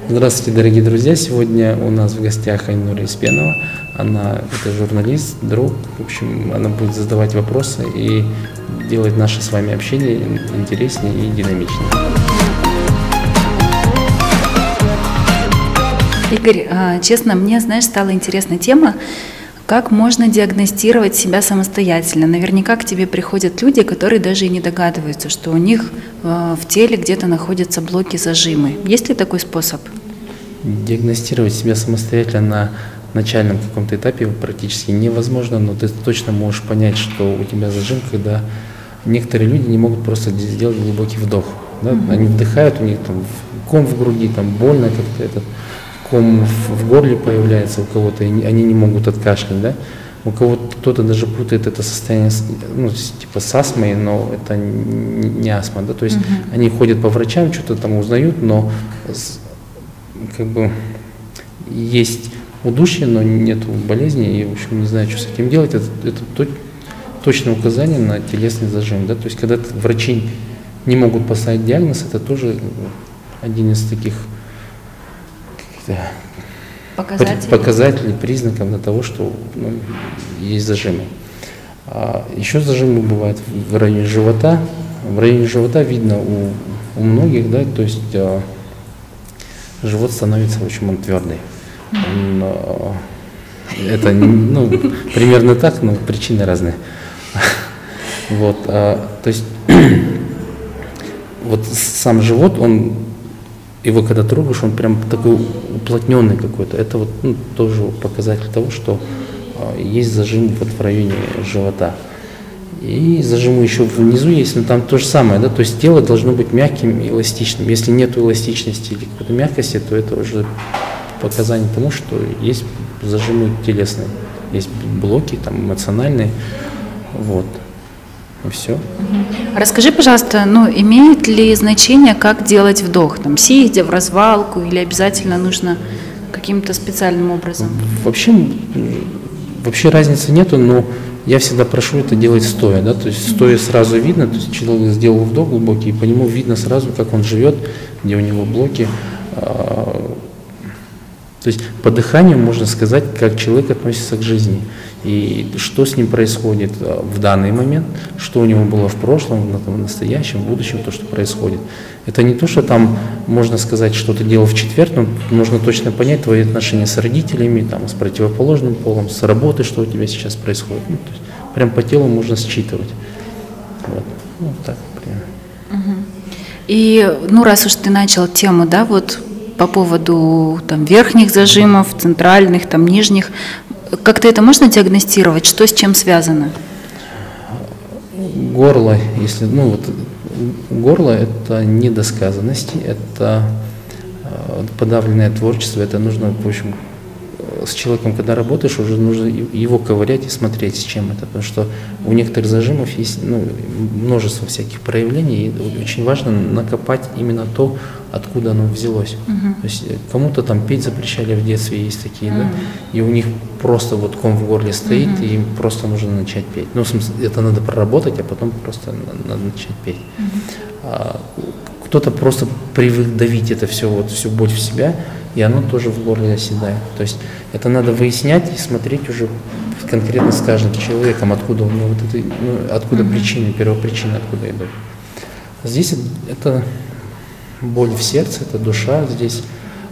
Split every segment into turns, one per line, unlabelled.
Здравствуйте, дорогие друзья! Сегодня у нас в гостях Айнура Испенова. Она это журналист, друг. В общем, она будет задавать вопросы и делать наше с вами общение интереснее и динамичнее.
Игорь, честно, мне, стала интересна тема, как можно диагностировать себя самостоятельно. Наверняка к тебе приходят люди, которые даже и не догадываются, что у них в теле где-то находятся блоки, зажимы. Есть ли такой способ?
Диагностировать себя самостоятельно на начальном каком-то этапе практически невозможно, но ты точно можешь понять, что у тебя зажим, когда некоторые люди не могут просто сделать глубокий вдох. Да? Они вдыхают, у них там ком в груди, там больно как-то, этот ком в горле появляется у кого-то, и они не могут откашлять. Да? У кого-то кто-то даже путает это состояние, типа с астмой, но это не астма. Да? То есть они ходят по врачам, что-то там узнают, но как бы есть удушье, но нет болезни, и, в общем, не знаю, что с этим делать. Это точное указание на телесный зажим. Да? То есть, когда врачи не могут поставить диагноз, это тоже один из таких показателей, признаков на того, что есть зажимы. Еще зажимы бывают в районе живота. В районе живота видно у многих, да, то есть живот становится, в общем, он твердый. Это примерно так, но причины разные. Вот, то есть вот сам живот, его когда трогаешь, он прям такой уплотненный какой-то. Это вот тоже показатель того, что есть зажим вот в районе живота. И зажимы еще внизу есть, но там то же самое, да, то есть тело должно быть мягким и эластичным. Если нет эластичности или какой-то мягкости, то это уже показание тому, что есть зажимы телесные, есть блоки там эмоциональные, вот, и все.
Расскажи, пожалуйста, имеет ли значение, как делать вдох, там, сидя в развалку, или обязательно нужно каким-то специальным образом?
Вообще разницы нету, но я всегда прошу это делать стоя, да, то есть стоя сразу видно, то есть человек сделал вдох глубокий, и по нему видно сразу, как он живет, где у него блоки. То есть по дыханию можно сказать, как человек относится к жизни и что с ним происходит в данный момент, что у него было в прошлом, в настоящем, в будущем, то, что происходит. Это не то, что там можно сказать, что ты делал в четверг, но нужно точно понять твои отношения с родителями, там, с противоположным полом, с работой, что у тебя сейчас происходит. То есть прям по телу можно считывать. Вот. Так, примерно.
И, раз уж ты начал тему, да, вот по поводу там верхних зажимов, центральных, там нижних, как-то это можно диагностировать? Что с чем связано?
Горло, горло – это недосказанности, это подавленное творчество, это нужно, в общем, с человеком, когда работаешь, уже нужно его ковырять и смотреть, с чем это, потому что у некоторых зажимов есть множество всяких проявлений, и очень важно накопать именно то, откуда оно взялось. То есть кому-то там петь запрещали в детстве, есть такие, да, и у них просто вот ком в горле стоит, и им просто нужно начать петь. В смысле, это надо проработать, а потом просто надо начать петь. Кто-то просто привык давить это все, всю боль в себя, и оно тоже в горле оседает. То есть это надо выяснять и смотреть уже конкретно с каждым человеком, откуда у него откуда причины, первопричины, откуда идут. Здесь это боль в сердце, это душа, здесь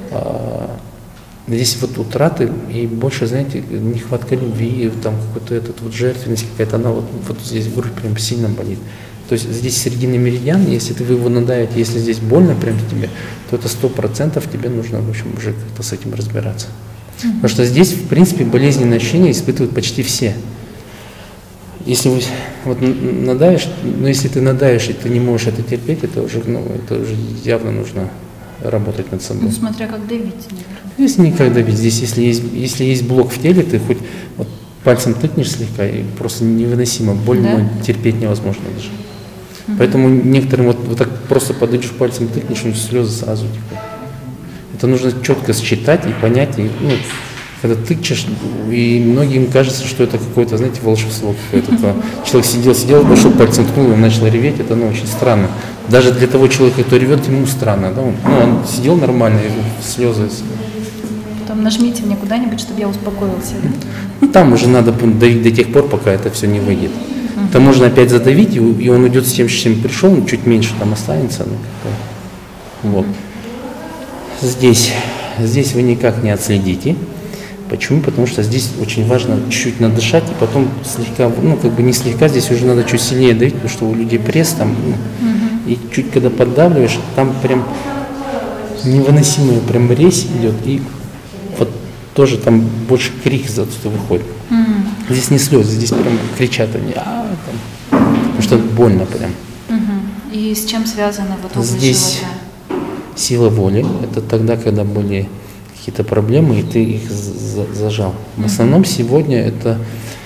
вот утраты и больше, знаете, нехватка любви, там какой-то жертвенность какая-то, она вот здесь грудь прям сильно болит. То есть здесь серединный меридиан, если вы его надавите, если здесь больно прям тебе, то это 100% тебе нужно, в общем, уже как-то с этим разбираться. Потому что здесь, в принципе, болезненные ощущения испытывают почти все. Если вот надавишь, если ты надавишь и ты не можешь это терпеть, это уже явно нужно работать над собой.
Смотря как давить, наверное.
Если не как давить, здесь, если есть блок в теле, ты хоть пальцем тыкнешь слегка, и просто невыносимо, больно, терпеть невозможно даже. Поэтому некоторым вот так просто подойдешь пальцем, тыкнешь, слезы сразу текут. Это нужно четко считать и понять, и, когда тыкчешь, и многим кажется, что это какое-то, знаете, волшебство какое-то. Человек сидел, пошел пальцем ткнул, и начал реветь, это очень странно. даже для того человека, кто ревет, ему странно. Да? Он сидел нормально, и слезы.
Потом нажмите мне куда-нибудь, чтобы я успокоился. Да?
Там уже надо давить до тех пор, пока это все не выйдет. Там можно опять задавить, и он уйдет с тем, с чем пришел, чуть меньше там останется. Вот. Здесь вы никак не отследите. Почему? Потому что здесь очень важно чуть-чуть надышать, и потом слегка, не слегка, здесь уже надо чуть сильнее давить, потому что у людей пресс там, и чуть когда поддавливаешь, там прям невыносимая прям резь идет, и вот тоже там больше крик отсюда выходит. Здесь не слезы, здесь прям кричат они, потому что больно прям.
И с чем связано вот область
здесь
живота?
Сила воли, это тогда, когда были какие-то проблемы, и ты их зажал. В основном сегодня это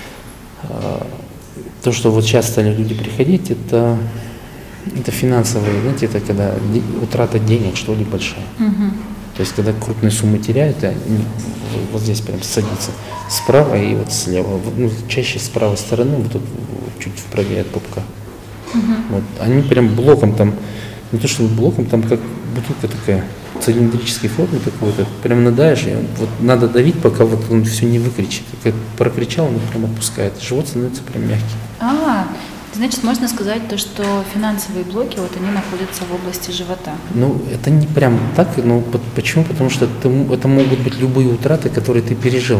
то, что вот сейчас стали люди приходить, это финансовые, знаете, это когда утрата денег, что ли, большая. То есть, когда крупные суммы теряют, они вот здесь прям садится справа и вот слева. Чаще с правой стороны, вот тут чуть вправее от пупка. Вот. Они прям блоком там, не то что блоком, там как бутылка такая, цилиндрической формы такой-то, прям надаешь, и вот надо давить, пока вот он все не выкричит. Как прокричал, он прям отпускает. Живот становится прям мягкий.
Значит, можно сказать то, что финансовые блоки, вот они находятся в области живота.
Это не прям так, почему? Потому что это могут быть любые утраты, которые ты пережил.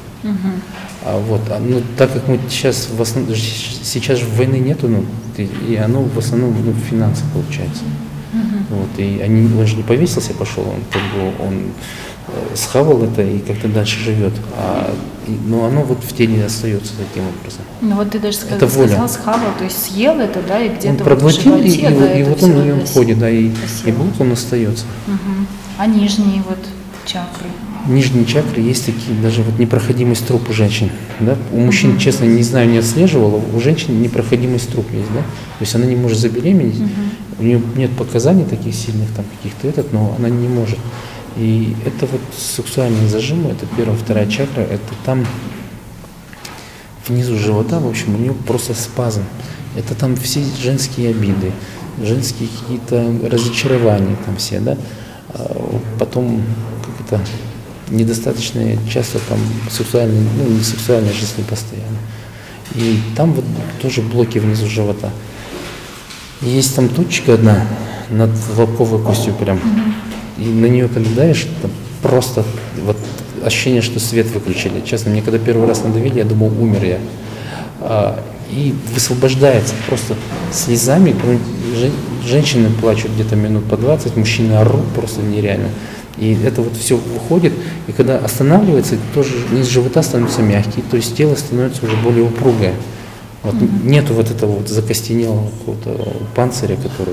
Так как мы сейчас же войны нету, и оно в основном финансы получается. И он же не повесился, пошел, он схавал это и как-то дальше живет. Но оно вот в теле остается таким образом. Ты даже сказал,
схавал, то есть съел это, да, и где-то
он проглотил,
в животе,
и вот он в нем входит, да, и блок он остается.
А нижние чакры?
Нижние чакры есть такие, даже непроходимость труб у женщин. Да? У мужчин, честно, не знаю, не отслеживала, у женщин непроходимость труб есть, да? То есть она не может забеременеть, у нее нет показаний таких сильных, там каких-то но она не может. И это сексуальные зажимы, это первая, вторая чакра, это там внизу живота, в общем, у нее просто спазм. Это там все женские обиды, женские какие-то разочарования там все, да? Потом как-то недостаточно часто там сексуальная, не сексуальная жизнь постоянно. И там тоже блоки внизу живота. Есть там точка одна над лобковой костью прям. И на нее когда давишь, просто ощущение, что свет выключили. Честно, мне когда первый раз надавили, я думал, умер я. И высвобождается просто слезами. Женщины плачут где-то минут по 20, мужчины орут просто нереально. И это все выходит, и когда останавливается, тоже низ живота становится мягкий, то есть тело становится уже более упругое. Нету этого закостенелого какого-то панциря, который...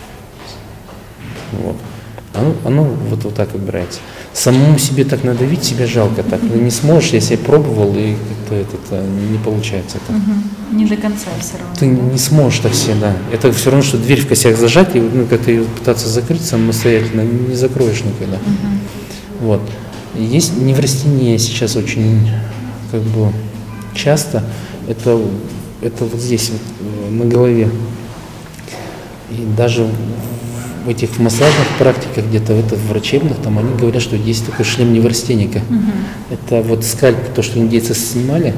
Оно вот так убирается. Самому себе так надавить, себя жалко так. Не сможешь, я себе пробовал, и как-то не получается.
Не до конца все равно.
Ты не сможешь так себе, да. Это все равно, что дверь в косяк зажать, и как-то ее пытаться закрыть самостоятельно, не закроешь никогда. Есть неврастения сейчас очень часто. Это вот здесь, на голове. И даже в этих массажных практиках, где-то врачебных, там они говорят, что есть такой шлем неврастенника. Это скальп, то, что индейцы снимали,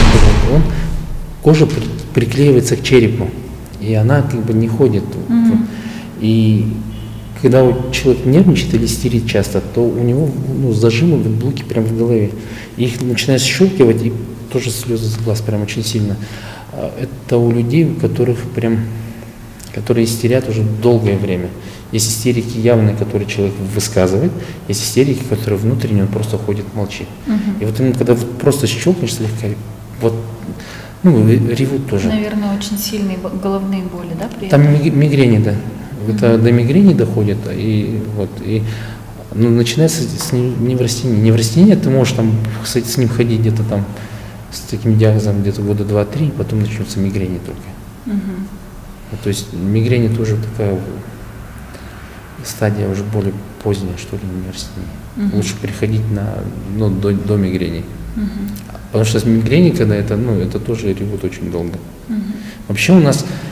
кожа приклеивается к черепу, и она не ходит. И когда человек нервничает или истерит часто, то у него зажимы, блоки прямо в голове. И их начинают щелкивать, и тоже слезы с глаз прям очень сильно. Это у людей, которые истерят уже долгое время. Есть истерики явные, которые человек высказывает, есть истерики, которые внутренне он просто ходит, молчит. И ему, когда просто щелкнешь слегка, ревут тоже.
Наверное, очень сильные головные боли, да?
Там мигрени, да. Это до мигрени доходит, и начинается с неврастения. Неврастение ты можешь с ним ходить где-то там, с таким диагнозом где-то года 2-3, потом начнется мигрени только. То есть мигрень тоже такая стадия уже более поздняя, что ли, неврастения. Лучше переходить до мигрени. Потому что с мигрени, когда это тоже ревут очень долго. Вообще у нас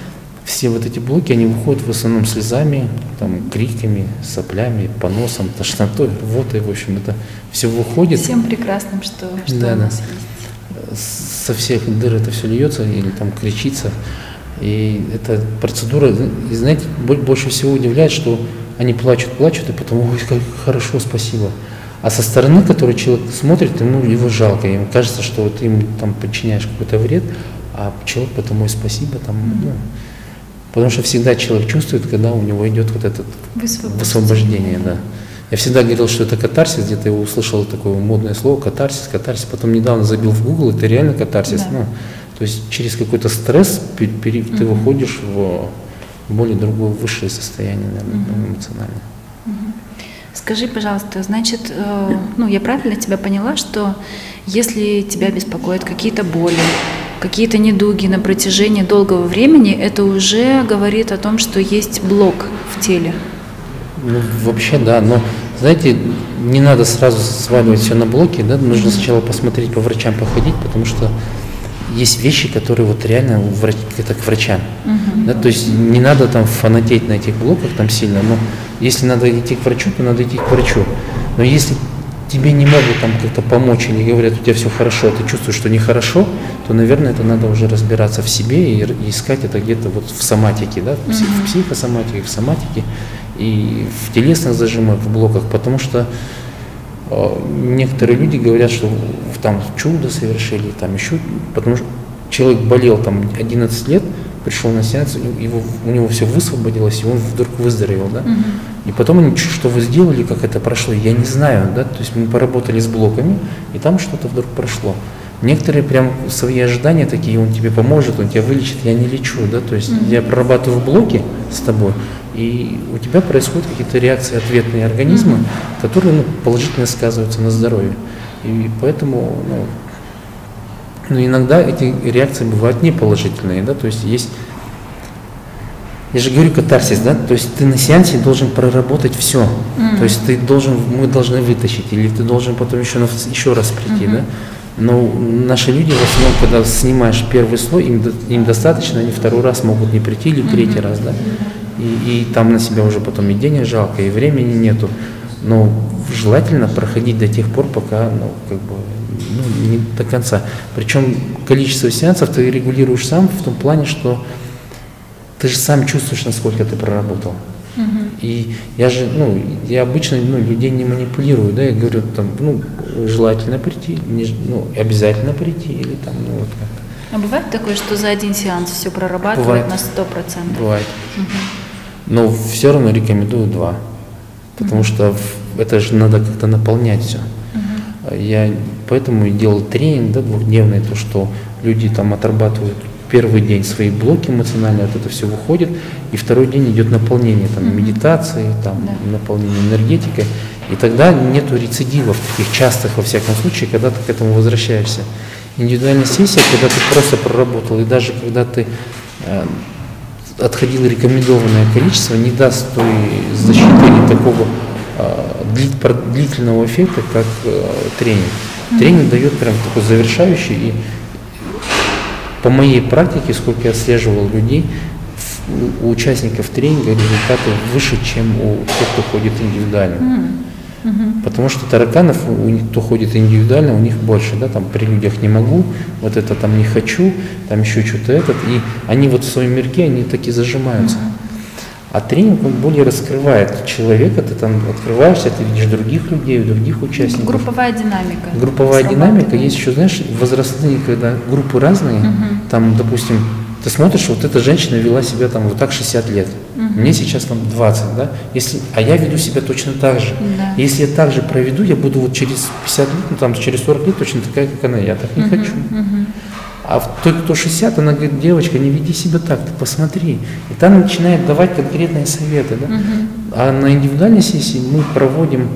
все вот эти блоки, они выходят в основном слезами, там, криками, соплями, поносом, тошнотой, рвотой, в общем, это все выходит.
Всем прекрасным, что
Да,
у
да.
нас есть.
Со всех дыр это все льется или там кричится. И эта процедура, и знаете, больше всего удивляет, что они плачут, и потом, ой, как хорошо, спасибо. А со стороны, который человек смотрит, ему его жалко, ему кажется, что вот ты ему там причиняешь какой-то вред, а человек потом, ой, спасибо, там, ну, потому что всегда человек чувствует, когда у него идет вот это высвобождение, да. Я всегда говорил, что это катарсис, где-то я услышал такое модное слово катарсис, потом недавно забил в Google, это реально катарсис. Да. Ну, то есть через какой-то стресс ты выходишь в более другое, высшее состояние, наверное, эмоциональное.
Скажи, пожалуйста, значит, ну, я правильно тебя поняла, что если тебя беспокоят какие-то боли, какие-то недуги на протяжении долгого времени, это уже говорит о том, что есть блок в теле?
Ну, вообще, да, но, знаете, не надо сразу сваливать все на блоки, да, нужно сначала посмотреть, по врачам походить, потому что есть вещи, которые вот реально это к врачам. Да, то есть не надо там фанатеть на этих блоках там сильно, но если надо идти к врачу, то надо идти к врачу. Но если тебе не могут там как-то помочь или говорят, у тебя все хорошо, а ты чувствуешь, что нехорошо, то, наверное, это надо уже разбираться в себе и искать это где-то вот в соматике, да, в психосоматике, в соматике и в телесных зажимах, в блоках, потому что некоторые люди говорят, что там чудо совершили, там еще, потому что человек болел там 11 лет, пришел на сеанс, у него все высвободилось, и он вдруг выздоровел, да. И потом они, что вы сделали, как это прошло, я не знаю, да, то есть мы поработали с блоками, и там что-то вдруг прошло. Некоторые прям свои ожидания такие, он тебе поможет, он тебя вылечит, я не лечу, да, то есть я прорабатываю блоки с тобой, и у тебя происходят какие-то реакции, ответные организмы, которые положительно сказываются на здоровье. И поэтому, но иногда эти реакции бывают неположительные, да, то есть есть, я же говорю, катарсис, да, то есть ты на сеансе должен проработать все, то есть мы должны вытащить, или ты должен потом еще раз прийти, да. Но наши люди в основном, когда снимаешь первый слой, им достаточно, они второй раз могут не прийти или третий раз, да. И там на себя уже потом и денег жалко, и времени нету. Но желательно проходить до тех пор, пока, не до конца. Причем количество сеансов ты регулируешь сам в том плане, что ты же сам чувствуешь, насколько ты проработал. И я обычно людей не манипулирую, да, я говорю, там, желательно прийти, обязательно прийти, или там, вот как-то.
А бывает такое, что за один сеанс все прорабатывает на 100%?
Бывает. Но все равно рекомендую 2, потому что это же надо как-то наполнять все. Я поэтому и делал тренинг, да, 2-дневный, то, что люди там отрабатывают первый день свои блоки эмоциональные, от это все выходит, и второй день идет наполнение, там, медитации, там, наполнение энергетикой, и тогда нету рецидивов таких частых, во всяком случае, когда ты к этому возвращаешься. Индивидуальная сессия, когда ты просто проработал, и даже когда ты отходил рекомендованное количество, не даст той защиты или такого длительного эффекта, как тренинг. Тренинг дает прям такой завершающий, и по моей практике, сколько я отслеживал людей, у участников тренинга результаты выше, чем у тех, кто ходит индивидуально. Потому что тараканов, у них, кто ходит индивидуально, у них больше, да, там при людях не могу, вот это там не хочу, там еще что-то и они вот в своем мирке, они таки зажимаются. А тренинг, он более раскрывает человека, ты там открываешься, ты видишь других людей, других участников.
Групповая динамика.
Групповая динамика, есть еще, знаешь, возрастные, когда группы разные, там, допустим, ты смотришь, вот эта женщина вела себя там вот так 60 лет, мне сейчас там 20, да, а я веду себя точно так же. Да. Если я так же проведу, я буду вот через 50 лет, там, через 40 лет точно такая, как она, я так не хочу. А тот, кто 60, она говорит, девочка, не веди себя так, ты посмотри. И там начинает давать конкретные советы. Да? А на индивидуальной сессии мы проводим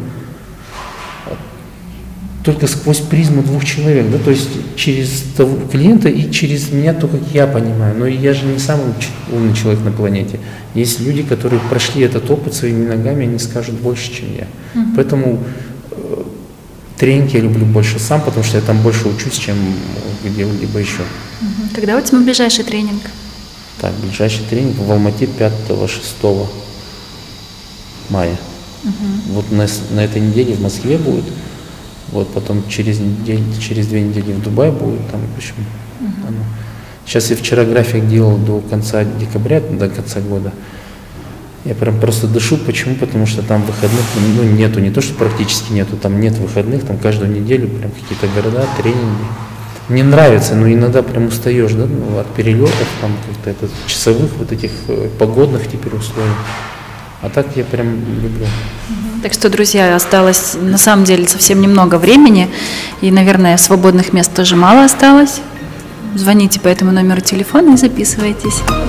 только сквозь призму 2 человек, да? То есть через того клиента и через меня, то, как я понимаю. Но я же не самый умный человек на планете. Есть люди, которые прошли этот опыт своими ногами, они скажут больше, чем я. Поэтому тренинг я люблю больше сам, потому что я там больше учусь, чем где-либо еще.
Когда у тебя ближайший тренинг?
Так, ближайший тренинг в Алмате 5-6 мая. Вот на этой неделе в Москве будет. Вот потом через 2 недели в Дубае будет. Там, в общем, сейчас я вчера график делал до конца декабря, до конца года. Я прям просто дышу. Почему? Потому что там выходных нету, не то что практически нету, там нет выходных, там каждую неделю прям какие-то города, тренинги. Мне нравится, но иногда прям устаешь, да, от перелетов, там как-то часовых вот этих погодных теперь условий. А так я прям люблю.
Так что, друзья, осталось на самом деле совсем немного времени, и, наверное, свободных мест тоже мало осталось. Звоните по этому номеру телефона и записывайтесь.